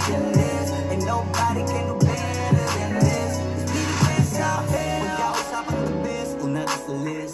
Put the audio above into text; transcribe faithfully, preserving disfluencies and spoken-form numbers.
than this. And nobody can do better than this. We the best out here. Without stopping the best, una es list.